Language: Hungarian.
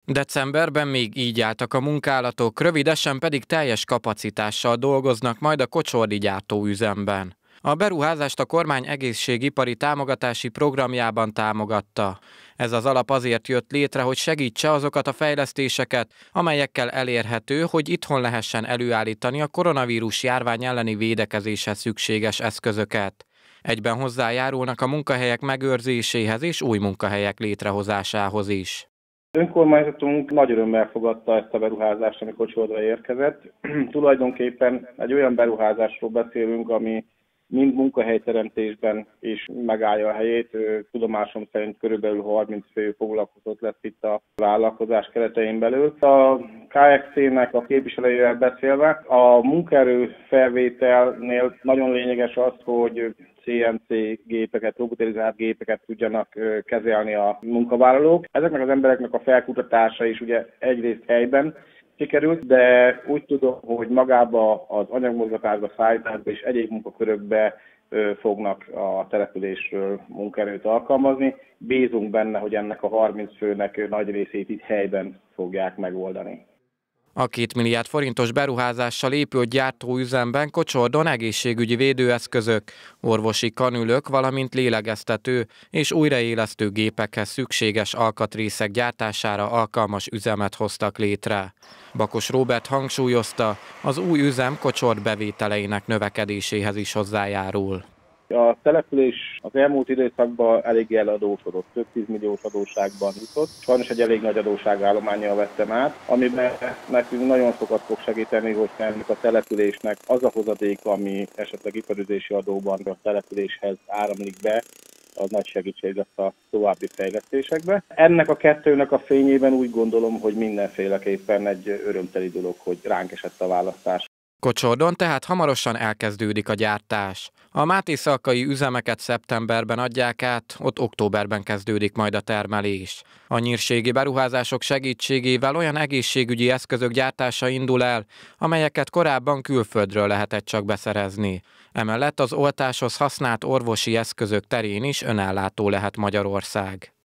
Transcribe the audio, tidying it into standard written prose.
Decemberben még így álltak a munkálatok, rövidesen pedig teljes kapacitással dolgoznak majd a kocsordi gyártóüzemben. A beruházást a kormány egészségipari támogatási programjában támogatta. Ez az alap azért jött létre, hogy segítse azokat a fejlesztéseket, amelyekkel elérhető, hogy itthon lehessen előállítani a koronavírus járvány elleni védekezéshez szükséges eszközöket. Egyben hozzájárulnak a munkahelyek megőrzéséhez és új munkahelyek létrehozásához is. Önkormányzatunk nagy örömmel fogadta ezt a beruházást, ami Kocsordra érkezett. Tulajdonképpen egy olyan beruházásról beszélünk, ami mind munkahelyteremtésben is megállja a helyét. Tudomásom szerint körülbelül 30 fő foglalkozott lesz itt a vállalkozás keretein belül. A KFC-nek a képviselőjével beszélve, a munkaerő felvételnél nagyon lényeges az, hogy CNC gépeket, robotizált gépeket tudjanak kezelni a munkavállalók. Ezeknek az embereknek a felkutatása is ugye egyrészt helyben sikerült, de úgy tudom, hogy magába az anyagmozgatásba, szállításba és egyéb munkakörökbe fognak a településről munkaerőt alkalmazni. Bízunk benne, hogy ennek a 30 főnek nagy részét itt helyben fogják megoldani. A 2 milliárd forintos beruházással épült gyártóüzemben Kocsordon egészségügyi védőeszközök, orvosi kanülök, valamint lélegeztető és újraélesztő gépekhez szükséges alkatrészek gyártására alkalmas üzemet hoztak létre. Bakos Róbert hangsúlyozta, az új üzem Kocsord bevételeinek növekedéséhez is hozzájárul. A település az elmúlt időszakban eléggé eladósodott, több 10 milliós adósságban jutott. Sajnos egy elég nagy adósságállománnyal vettem át, amiben nekünk nagyon sokat fog segíteni, hogy ennek a településnek az a hozadék, ami esetleg iparüzési adóban a településhez áramlik be, az nagy segítség lesz a további fejlesztésekbe. Ennek a kettőnek a fényében úgy gondolom, hogy mindenféleképpen egy örömteli dolog, hogy ránk esett a választás. Kocsordon tehát hamarosan elkezdődik a gyártás. A mátészalkai üzemeket szeptemberben adják át, ott októberben kezdődik majd a termelés. A nyírségi beruházások segítségével olyan egészségügyi eszközök gyártása indul el, amelyeket korábban külföldről lehetett csak beszerezni. Emellett az oltáshoz használt orvosi eszközök terén is önellátó lehet Magyarország.